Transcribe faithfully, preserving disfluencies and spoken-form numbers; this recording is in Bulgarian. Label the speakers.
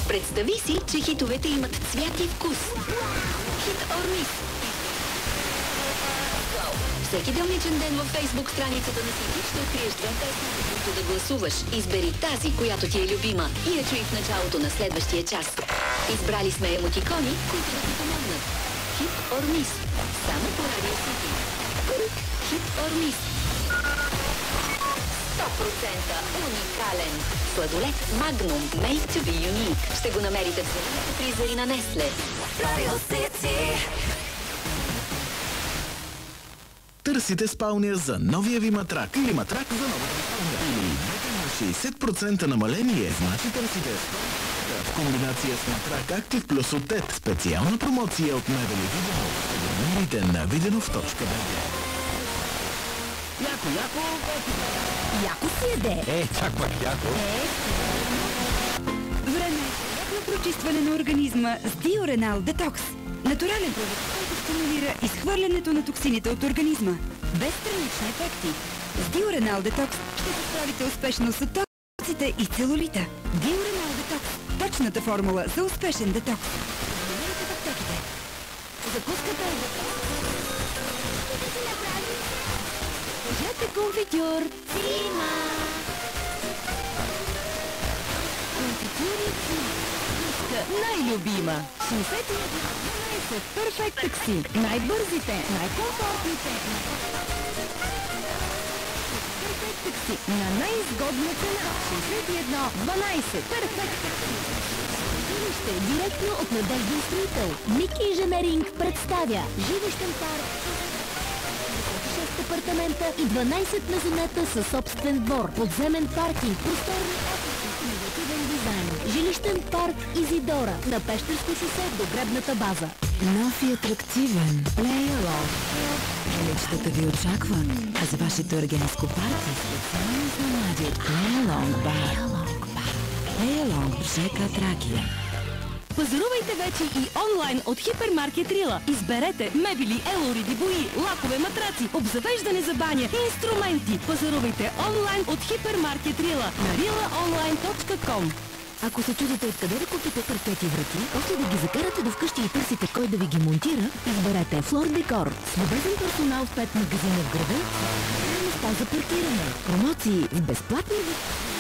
Speaker 1: Представи си, че хитовете имат цвят и вкус. Хит or miss. Всеки делничен ден във Facebook страницата на Сити ще откриеш две песни, за които да гласуваш. Избери тази, която ти е любима, и я чуй в началото на следващия час. Избрали сме емотикони, които да ти помогнат. Хит or miss. Само по Радио Сити. Хит or miss. сто процента уникален. Сладолет Magnum Made to be unique. Ще го намерите в зелените фризери на Nestle. Радио Сити.
Speaker 2: Търсите спалня за новия ви матрак или матрак за новата спалня. Или шейсет процента намаление. Значи търсите спалня в комбинация с матрак Актив плюс от ТЕТ. Специална промоция от Мебели Виденов. Намерите на виденов точка бг.
Speaker 3: Яко, яко,
Speaker 4: Яко си е, де.
Speaker 3: Е, чак пак яко.
Speaker 4: Е, време за прочистване на организма с Диоренал Детокс. Натурален продукт, който стимулира изхвърлянето на токсините от организма. Без странични ефекти. С Диоренал Детокс ще се справите успешно с токсите и целулита. Диоренал Детокс. Точната формула за успешен детокс. Намерете в аптеките. Закуската е детокс. Ще си направи. Кажете конфитюр. Цима. Конфитюри Цима. Най-любима. шейсет и едно дванайсет Перфект такси. Най-бързите, най-комфортните. Перфект такси на най-изгодна цена. шейсет и едно дванайсет Перфект такси. Жилище директно от надежден строител. Мики Инженеринг представя жилищен парк. шест апартамента и дванайсет мезонета със собствен двор. Подземен паркинг, просторни офиси, иновативен дизайн. Жилищен парк Изидора на Пещерско шосе до гребната база.
Speaker 5: Нов и атрактивен Плейалог. Жилищата ви очакват, а за вашето организко парти специално изненади от Плейалог бар. Плейалог Бжека Тракия.
Speaker 6: Пазарувайте вече и онлайн от Хипермаркет Рила. Изберете мебели, елориди, бои, лакове, матраци, обзавеждане за баня и инструменти. Пазарувайте онлайн от Хипермаркет Рила на рила онлайн точка ком.
Speaker 4: Ако се чудите откъде да купите паркети и врати, после да ги закарате до вкъщи и търсите кой да ви ги монтира, изберете Флор Декор. С любезен персонал в пет магазина в града, места за паркиране, промоции с безплатни